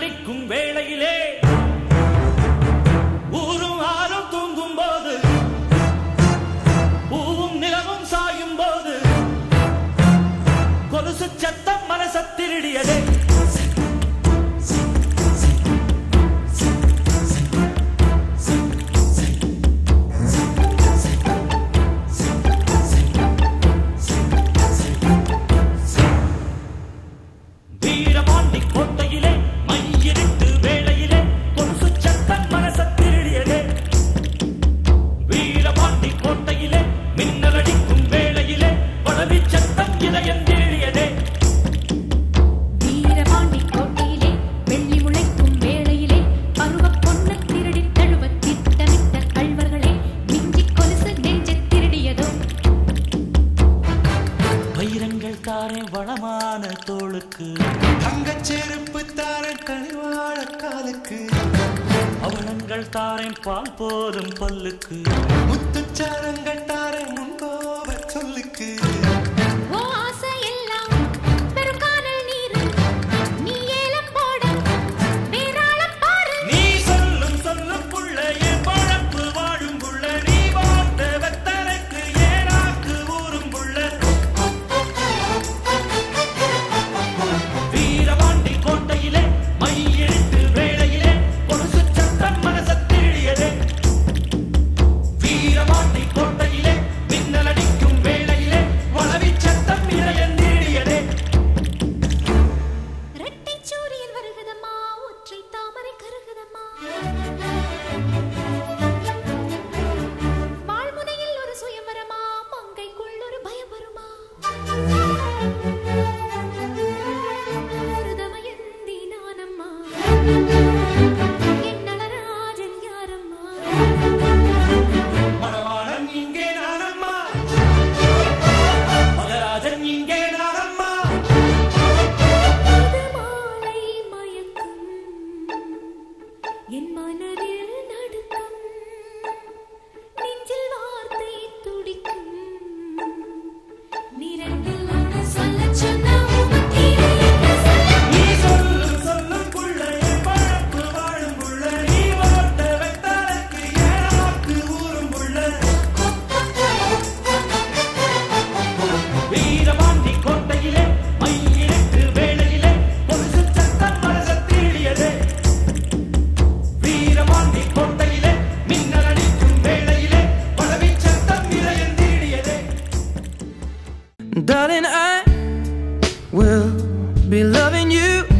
மின்னடிக்கும் வேளையிலே ஊரும் ஆறும் தூங்கும் போது பூவும் நிலவும் சாயும் போது கொலுசு சத்தம் மனச திருடியதே. பால் போதும் பல்லுக்கு முத்துச்சாரங்கள் தாரை முன்போவ சொல்லுக்கு ஓ ஆசை எல்லாம் பெருங்கானல் நீர் நீ ஏலம் போட வேறாளம் பாரு. நீ சொல்லும் சொல்லும் புள்ள என் பழப்பு வாழும் புள்ள நீ வாட்ட வெத்தரைக்கு ஏனாக்கு ஊரும் புள்ள. வீரபாண்டி கோட்டையிலே மையெழுத்து வேளையிலே கொலுசு சத்தம் மனச வீரபாண்டி கோட்டையிலே மின்னலடிக்கும் வேளையிலே வளவி சத்தம் இளையன் நீடியதே. இரட்டை சூரியன் வருகுதம்மா ஒற்றை தாமரை கருகுதம்மா வாழ்முனையில் ஒரு சுயம்பரமா மங்கைக்குள் ஒரு பயம் வருமா மருதமயந்தி நானம்மா Darling, I will be loving you